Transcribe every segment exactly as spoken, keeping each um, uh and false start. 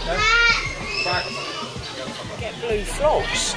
Get blue floss.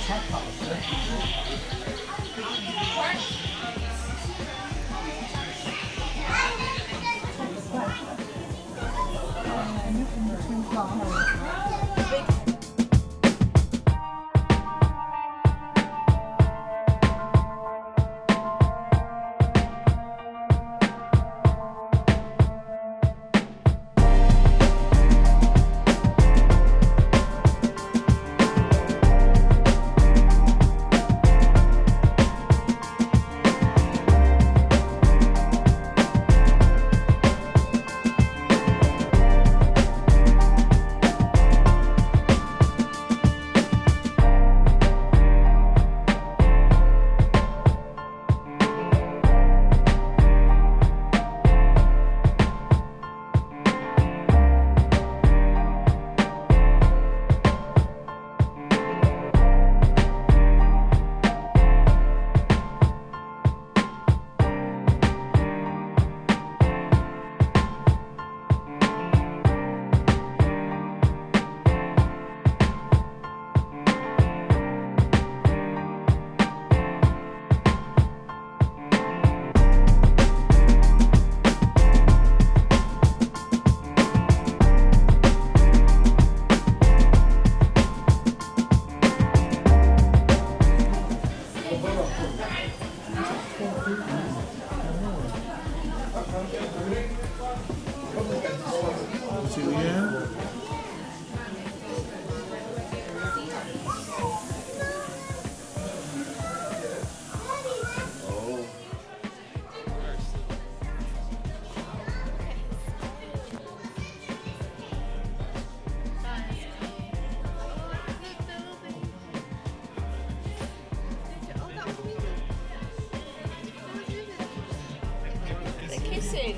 Kissing.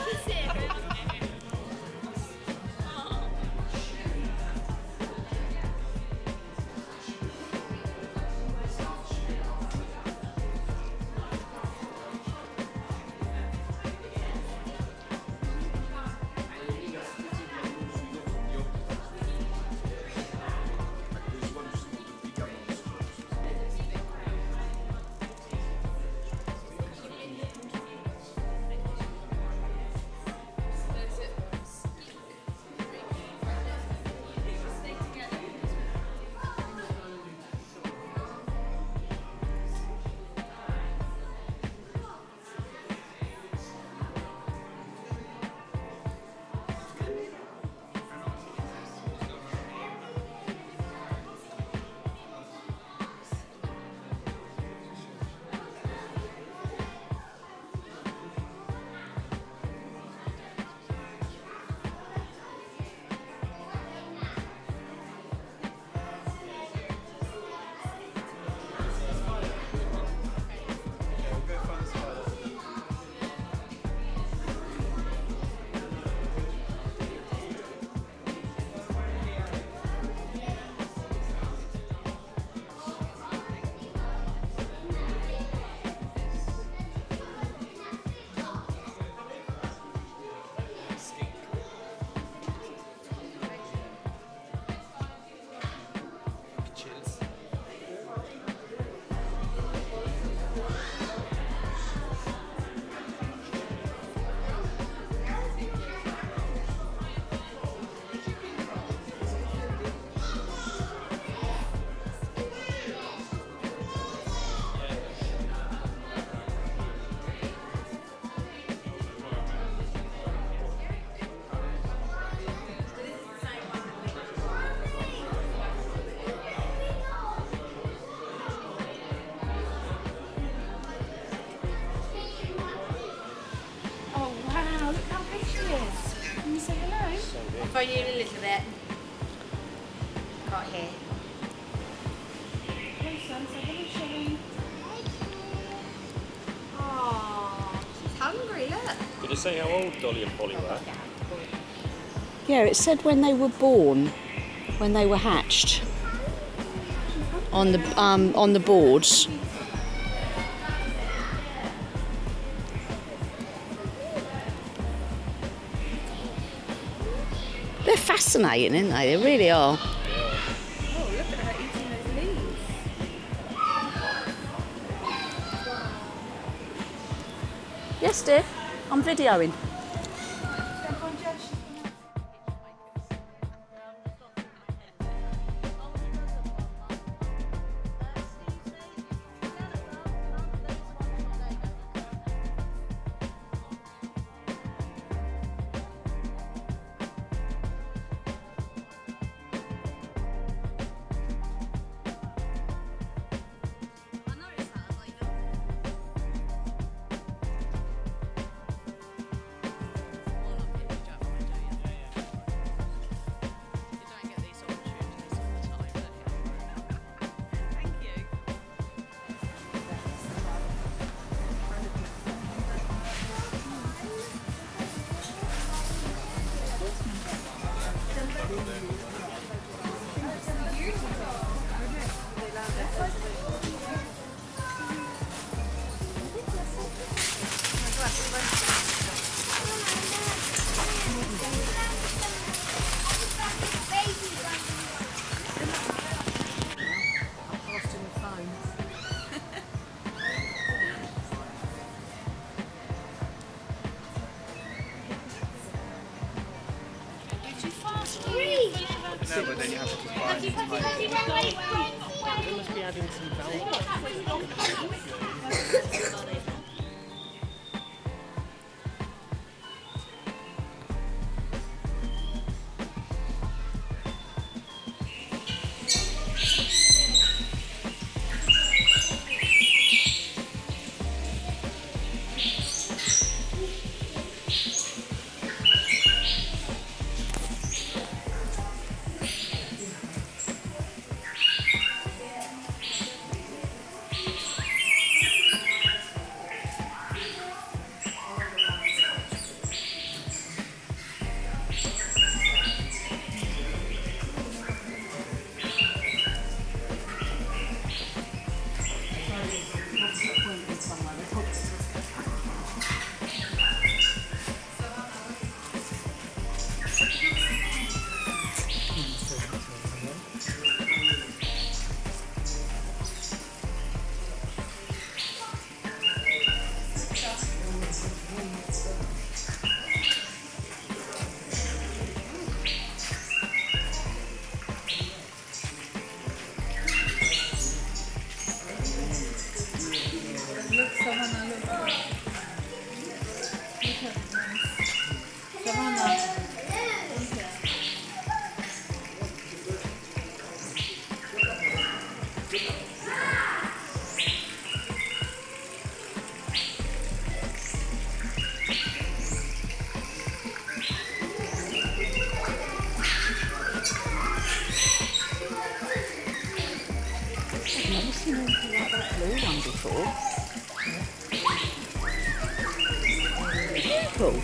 I'll phone you in a little bit. Got here. Oh, she's hungry, look. Did it say how old Dolly and Polly were? Yeah, it said when they were born, when they were hatched, on the um, on the boards. They're fascinating, aren't they? They really are. Oh, look at her eating those leaves. Yes, dear. I'm videoing. No, but then you have to just buy it. They must be adding some velvet. I've never seen anything like that blue one before. Cool.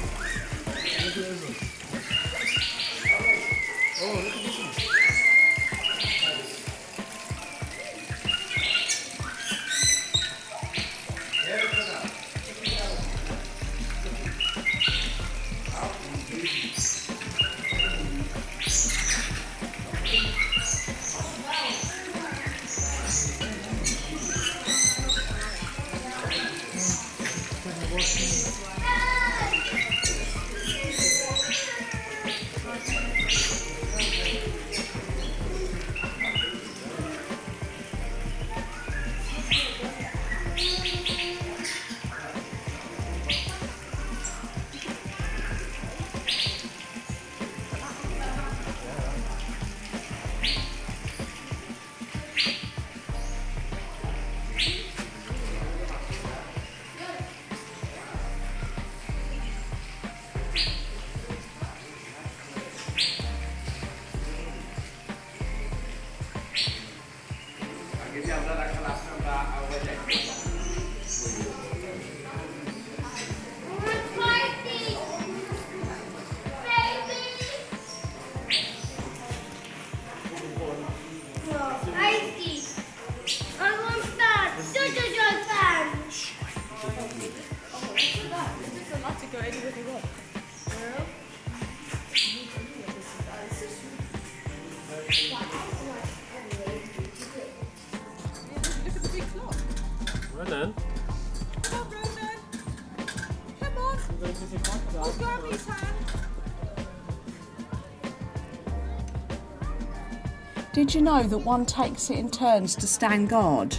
Did you know that one takes it in turns to stand guard?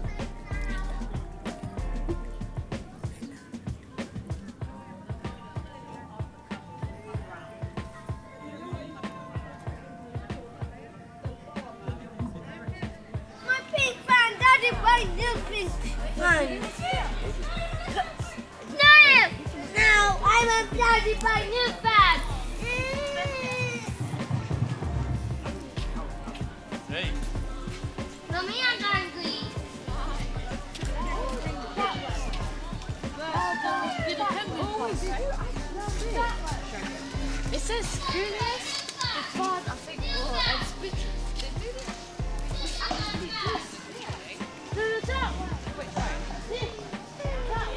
My pink fan, Daddy, my new pink fan. No! No, I'm a Daddy, my new fan. Hey. Mommy, I'm angry. It says goodness, the fun, I think, or and speech. They do this. It's actually this. No, no, that one. Wait, sorry. This. That.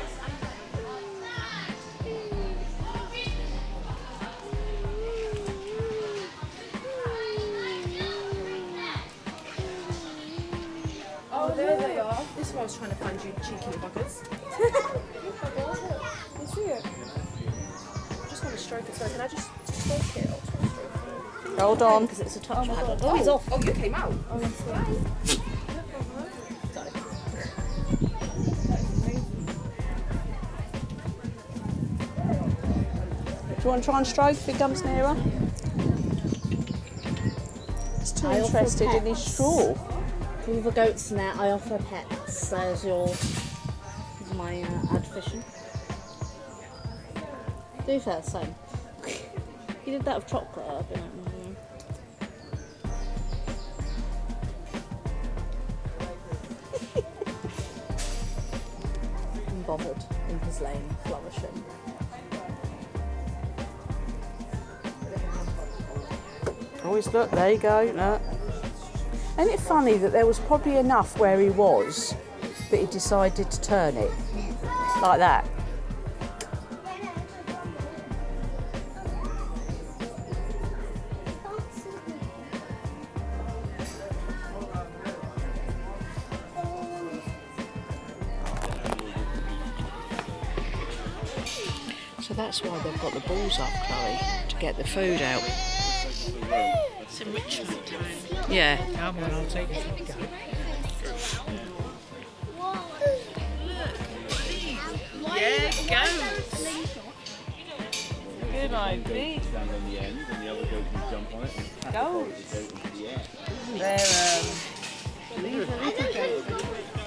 Oh, there they are. This is why I was trying to find you, cheeky buggers. You see it? I just want to stroke it. Sorry, can I just stroke it? I'll try to stroke it. Hold on. Because it's a touch. Oh, pad. oh, he's off. Oh, you came out. Oh, yes. Do you want to try and stroke if it comes nearer? He's too I offer interested in his pets. straw. With the goat's net, I offer pets. There's your, there's my uh, ad fishing. Do fair, same. You did that with chocolate, I don't know. Bothered in his lane, flourishing. Always look, there you go, look. Isn't it funny that there was probably enough where he was that he decided to turn it like that? So that's why they've got the balls up, Chloe, to get the food out. It's enrichment time. Yeah. Come on, I'll take it. Yeah, goats. Good idea. Stand on the end and the other goat can jump on it and catapult the goat into the air. They're, um, these are little goats.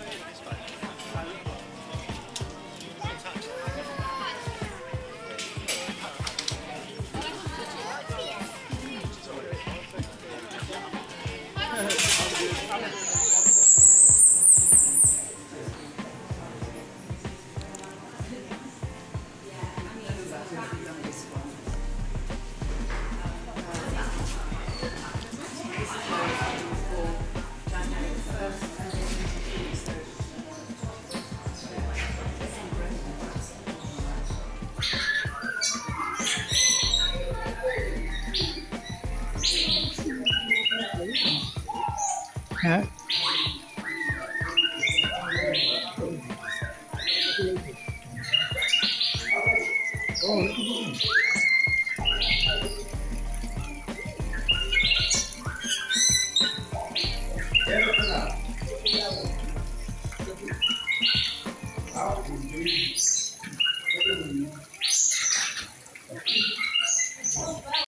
Yeah. Oh,